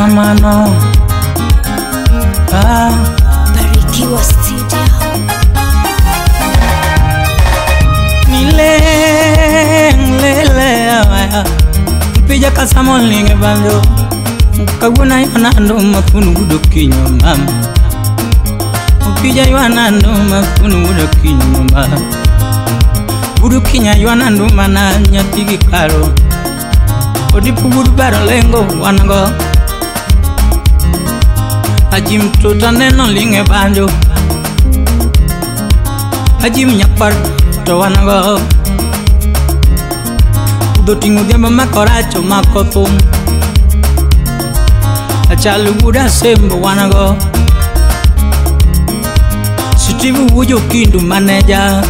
kamano. Barikiwa Studio. Lele pija kasamol ninge banjo kaguna yana ndo mafunu gudo kinyo mama pija yana ndo mafunu gudo kinyo mama gudo kinya yana ndo mana nyatigi karo odipu gudo baro lengo wango ajim tota neno linge banjo ajim nyapar to wango do tingu demba makoracho makotum achalu buda sembo wanago sitibu wujo kindu manager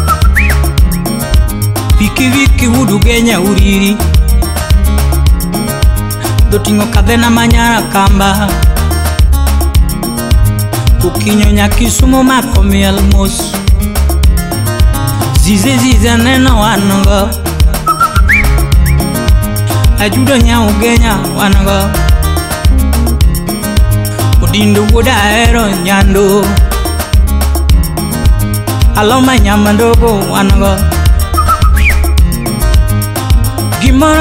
piki wiki wudu genya uriri do tingu kadena manyara kamba kukinyo nyakisumo makomi almos zize neno wanago ajudo nya ugenya wanago udindo woda ero nyando aloma nyamandogo wanago gimoro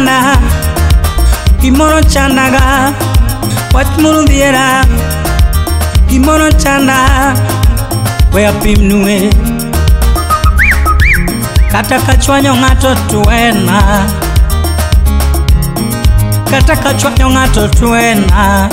chanda ga watmuru diera gimoro chanda we apimnue kata kachwanyo ngato tuena kata kachwanyo ngato tuena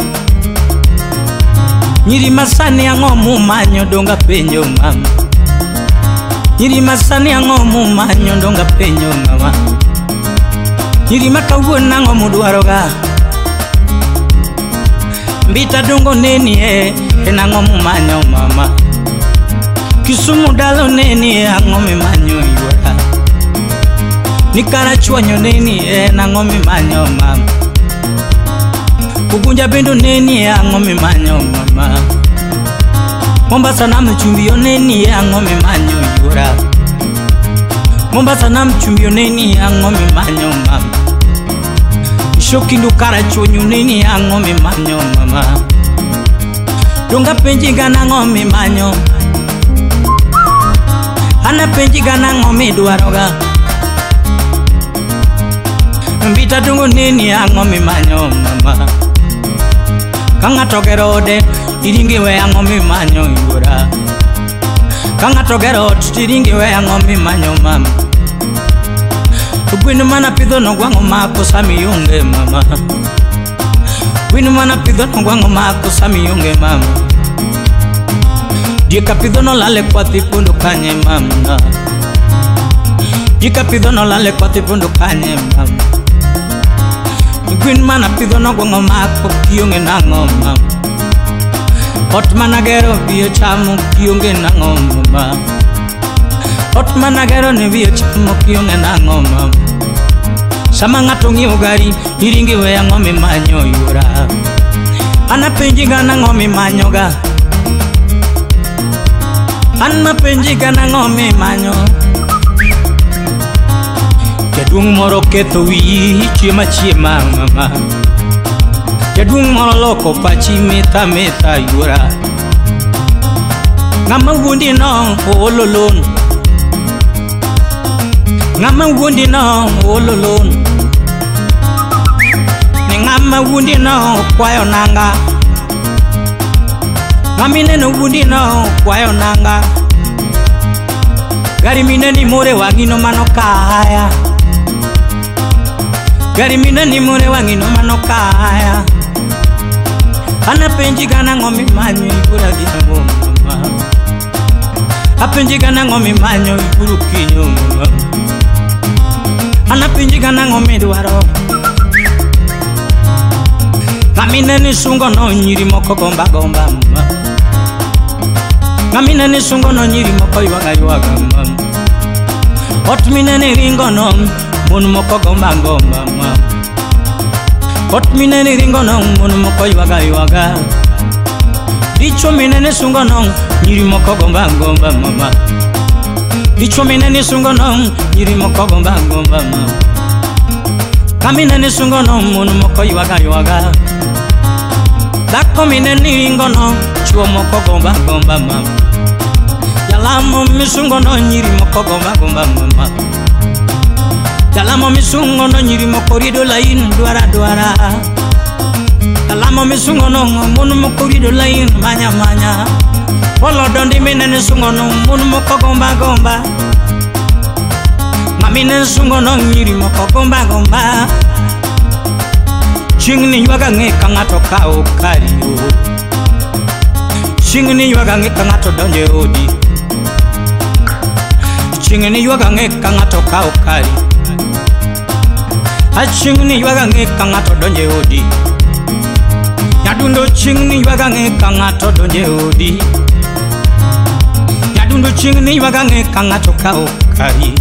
nyiri masani angomu manyo donga penjo mama nyiri masani angomu manyo donga penjo mama nyiri makawuona angomu dwaroga mbita dongo neni enangomu manyo mama Kisumu dalo neni angomu manyo yuara nikara chwanyo neni enangomu manyo mama Kugunja bendo neni angomi manyo mama Mombasa na mchumbio neni angomi manyo yura Mombasa na mchumbio neni angomi manyo mama Shokindu karachonyo neni angomi manyo mama Donga penjiga na ngomi manyo Ana penjiga na ngomi duaroga Mbita dungo neni angomi manyo mama Kanga togerode iringi we angomi manyo yura Kanga togerode iringi we angomi manyo mama Gwinu mana pido no gwango mako sami yunge mama Gwinu mana pido no gwango mako sami yunge mama Dika pido no lale kwa tipundu kanye mama Dika pido no lale kwa tipundu kanye mama Gwin mana pido no gwango mako kiyonge na ngoma Hot mana gero biyo chamu kiyonge na ngoma Hot mana gero ni biyo chamu kiyonge na ngoma Sama ngatongi ugari iringi we ya ngomi manyo yura Ana penjiga na ngomi manyo ga Ana penjiga na ngomi manyo Jadung moro keto wi chiema mama Jadung moro loko pachi meta yura Ngama wundi no ololon Ngama wundi no ololon Ni ngama wundi no kwayo nanga Ngamine no wundi no kwayo nanga Gari mine ni more wagino mano kaya Gari mina ni mure wangi no mano kaya Ana penjiga na ngomi manyo ibura dina mama Apenjiga na ngomi manyo iburu kinyo mama Ana penjiga na ngomi duwaro Ngamine ni sungo no nyiri moko gomba mama Ngamine ni sungo no nyiri moko yuwaga mama Otmine ni ringo no Munu moko gomba mama Hot mineni ringo no munu moko yuwaga Dicho mineni sungo no nyiri moko gomba mama Dicho mineni sungo no nyiri moko gomba mama Kamine ni sungo no munu moko yuaga yuaga. Dako mine ni ingo no chuo moko gomba gomba mama. Jalamo misungo no nyiri moko gomba gomba mama. Jalamo misungo no nyiri moko rido lain duara duara. Jalamo misungo no munu moko rido lain manya manya. Polo dondi mine ni sungo no munu moko gomba gomba. Mamine sungo no nyiri moko gomba gomba. Chingni yuaga ngeka ngato kao kario. Chingni yuaga ngeka ngato donje odi. Chingni yuaga ngeka ngato kao kari. Chingni yuaga ngeka ngato donje odi. Yadundo chingni yuaga ngeka ngato donje odi. Yadundo chingni yuaga ngeka ngato kao kari.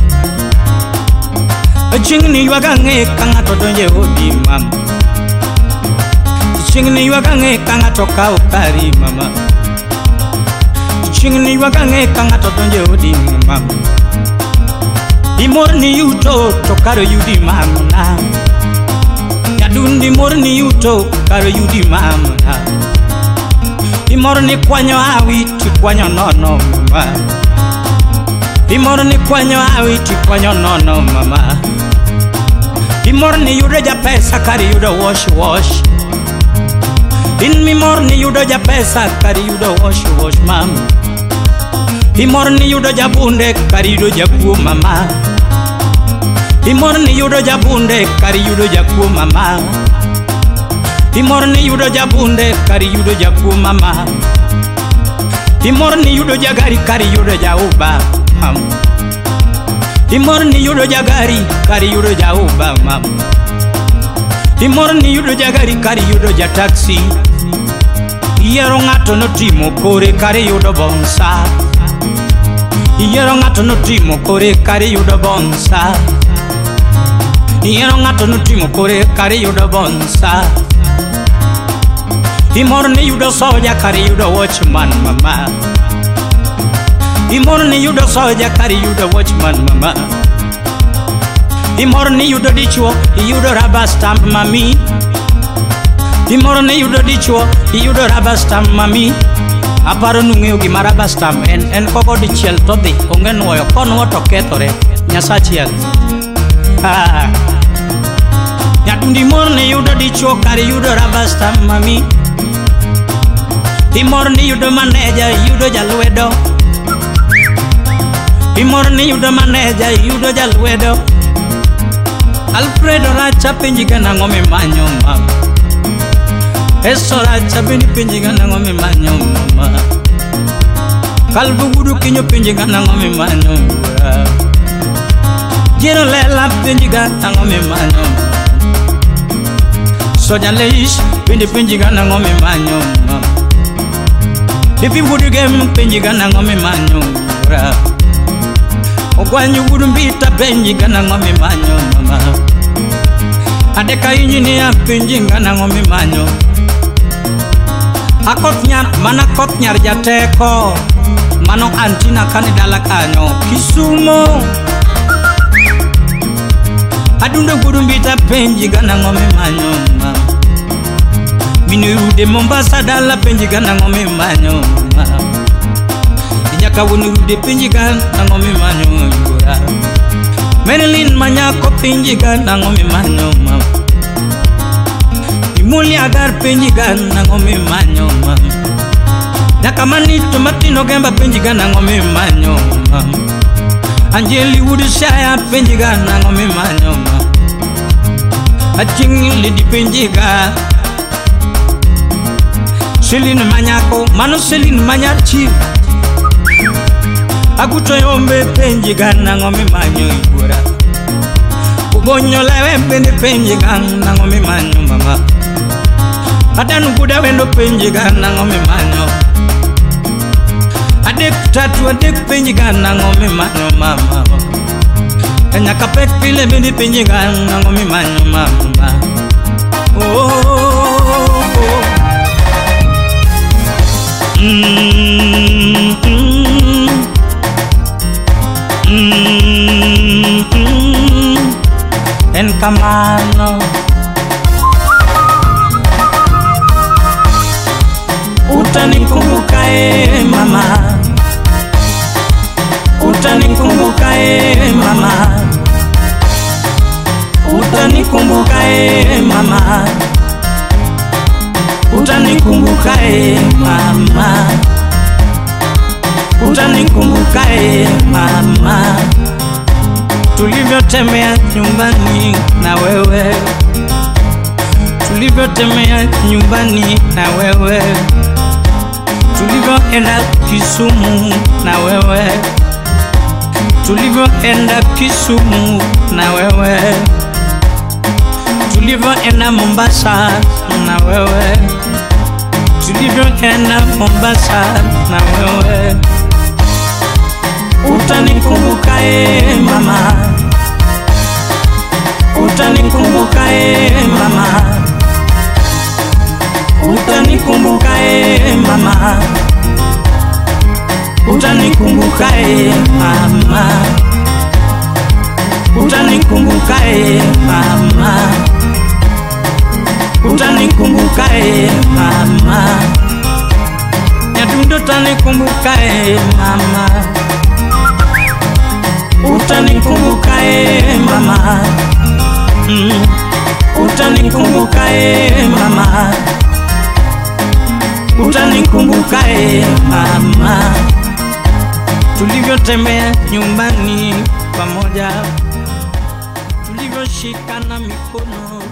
Chingni yuaga ngeka ngato donje odi mama. Chingni yuaga ngeka ngato kao kari mama. Chingni yuaga ngeka ngato donje odi mama. Imorni yuto to karo yudi mama. Yadundi morni yuto karo yudi mama. Imorni kwanyo awi ti kwanyo nono mama. Imorni kwanyo awi ti kwanyo nono mama. Imorni yudo ja pesa kari yudo wash wash. In mi morni yudo ja pesa kari yudo wash wash mama. Imorni yudo ja bunde kari yudo ja kuo mama. Imorni yudo ja bunde kari yudo ja kuo mama. Imorni yudo ja bunde kari yudo ja kuo mama. Imorni yudo ja gari kari yudo ja uba mama. Imorni yudo ja gari kari yudo ja uba mama. Imorni yudo ja gari kari yudo ja taxi. Iero ngato no timo kore kari yudo bonsa. Iero ngato no timo kore kari yudo bonsa. Iero ngato no timo kore kari yudo bonsa. Imorni yudo soja kari yudo watchman mama. Imorni yudo soja kari yudo watchman mama. Imorni yudo dichuo yudo rubber stamp mami. Imorni yudo dichuo yudo rubber stamp mami. Aparo nung'eyo gima rubber stamp en koko dichiel to dhi onge nuoyo konuo to kethore nyasachiel. Nyadundi morni yudo dichuo kari yudo rubber stamp mami. Imorni yudo maneja yudo jalwedo. Imorni yudo maneja yudo jalwedo. Alfredo racha penjiga nango mi manyo mama. Eso racha bini penjiga nango mi manyo mama. Kalbu gudu kinyo penjiga nango mi manyo mama. Jero lela penjiga nango mi manyo mama. Soja leish bini penjiga nango mi manyo mama. Ipi gudu game penjiga nango mi manyo mama. Ogwanyu gudu mbita penjiga nango mi manyo mama. Adeka injinia penjiga nango mi manyo. Akot nyar mana kot nyar jateko. Mano antina kanidala kanyo Kisumo. Adundo gudu mbita penjiga nango mi manyo mama. Minu ude Mombasa dala penjiga nango mi manyo mama. Inyaka wunu ude penjiga nango mi manyo yura. Marilyn manyako penjiga nango mi manyo mama. Imuli agar penjiga nango mi manyo mama. Nyaka manito matino gemba penjiga nango mi manyo mama. Angeli wudu shaya penjiga nango mi manyo mama. Achingili di penjiga. Selin manyako mano selin manyar chief. Akuto yombe penjiga nango mi manyo yura. Ubonyo lewe bende penjiga nango mi manyo mama. Adanu kuda wendo penjiga nango mi manyo. Adek tatu adek penjiga nango mi manyo mama. Nyaka pek pile bende penjiga nango mi manyo mama. Oh, oh, oh. En kamano. Utanikumbuka mama, utanikumbuka mama, utanikumbuka mama, utanikumbuka mama, utanikumbuka mama. Tulivyotembea nyumbani na wewe, tulivyotembea nyumbani na wewe, tulivyoenda Kisumu na wewe, tulivyoenda Kisumu na wewe, tulivyoenda Mombasa na wewe, tulivyoenda Mombasa na wewe. Utanikumbuka mama, utanikumbuka mama, utanikumbuka mama, utanikumbuka mama, utanikumbuka mama, utanikumbuka mama, Nyadundo utanikumbuka mama, utanikumbuka mama, utanikumbuka mama, utanikumbuka mama. Tulivyotembea nyumbani pamoja, tulivyoshikana mikono.